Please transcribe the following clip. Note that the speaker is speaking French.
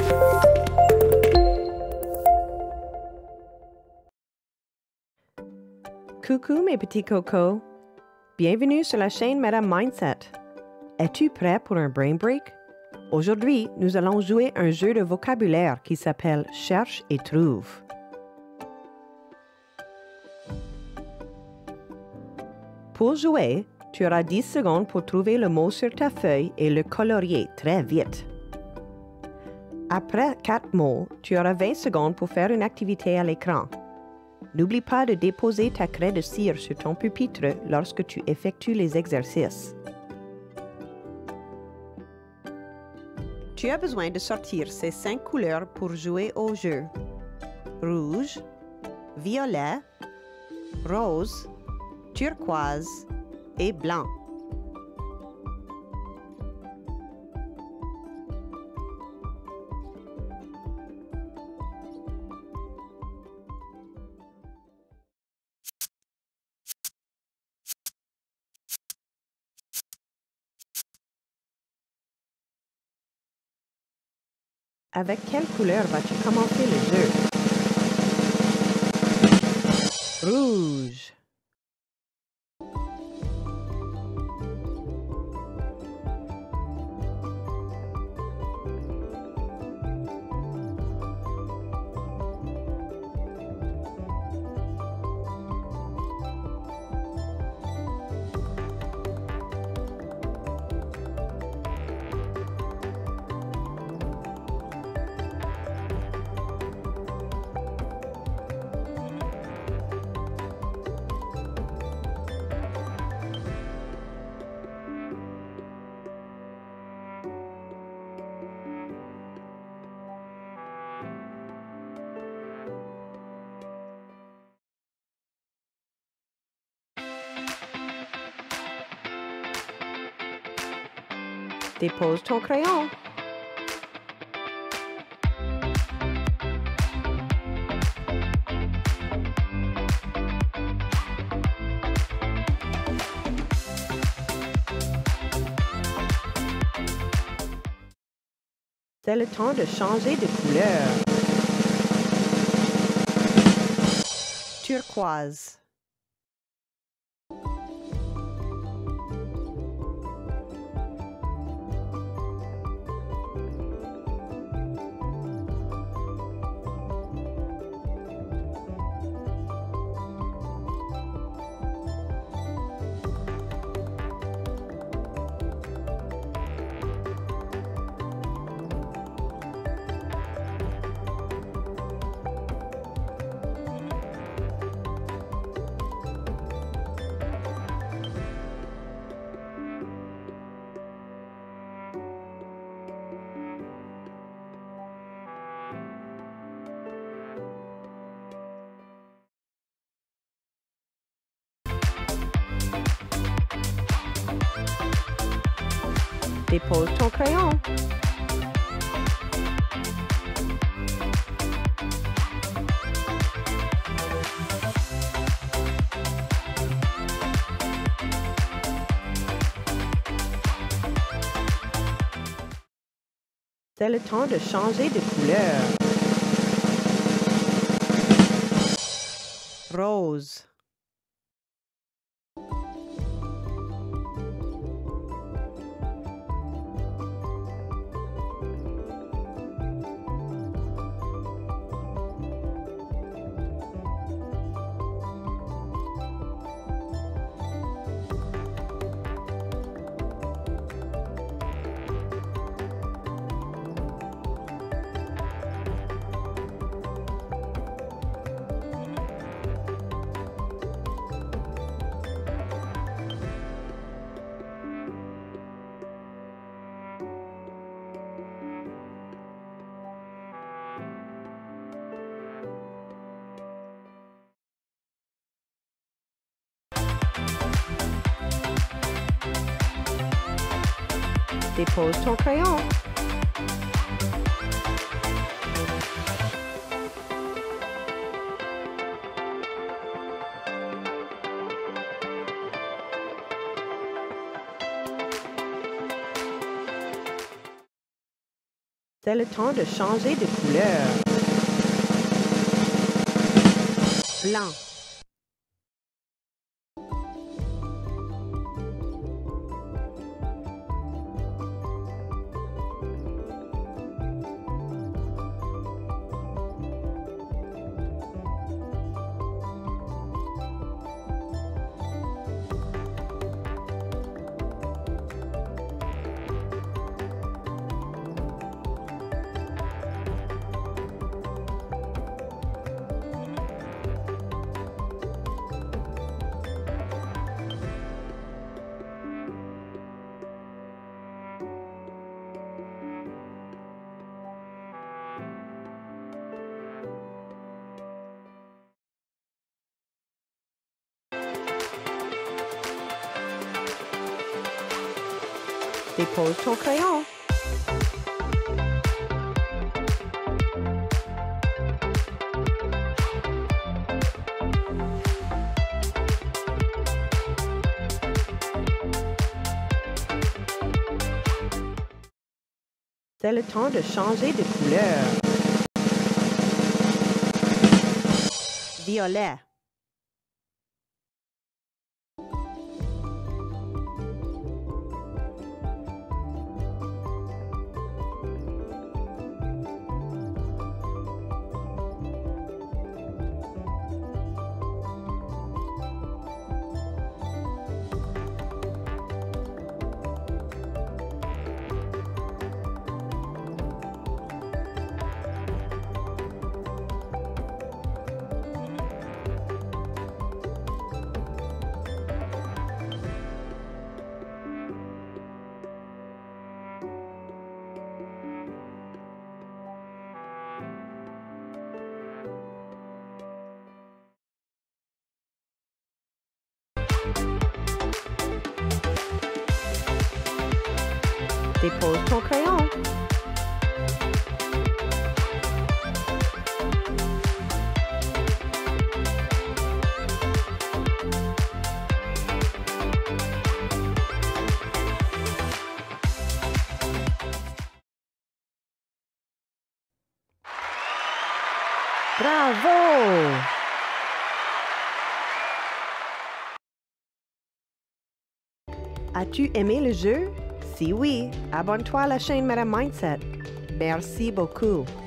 Coucou mes petits cocos. Bienvenue sur la chaîne Madame Mindset. Es-tu prêt pour un brain break? Aujourd'hui, nous allons jouer un jeu de vocabulaire qui s'appelle Cherche et trouve. Pour jouer, tu auras 10 secondes pour trouver le mot sur ta feuille et le colorier très vite. Après 4 mots, tu auras 20 secondes pour faire une activité à l'écran. N'oublie pas de déposer ta craie de cire sur ton pupitre lorsque tu effectues les exercices. Tu as besoin de sortir ces 5 couleurs pour jouer au jeu. Rouge, violet, rose, turquoise et blanc. Avec quelle couleur vas-tu commencer le jeu? Rouge. Dépose ton crayon. C'est le temps de changer de couleur. Turquoise. Dépose ton crayon. C'est le temps de changer de couleur. Rose. Dépose ton crayon. C'est le temps de changer de couleur. Blanc. Dépose ton crayon. C'est le temps de changer de couleur. Violet. Dépose ton crayon. Bravo! As-tu aimé le jeu? Si oui, abonne-toi à la chaîne Madame Mindset. Merci beaucoup.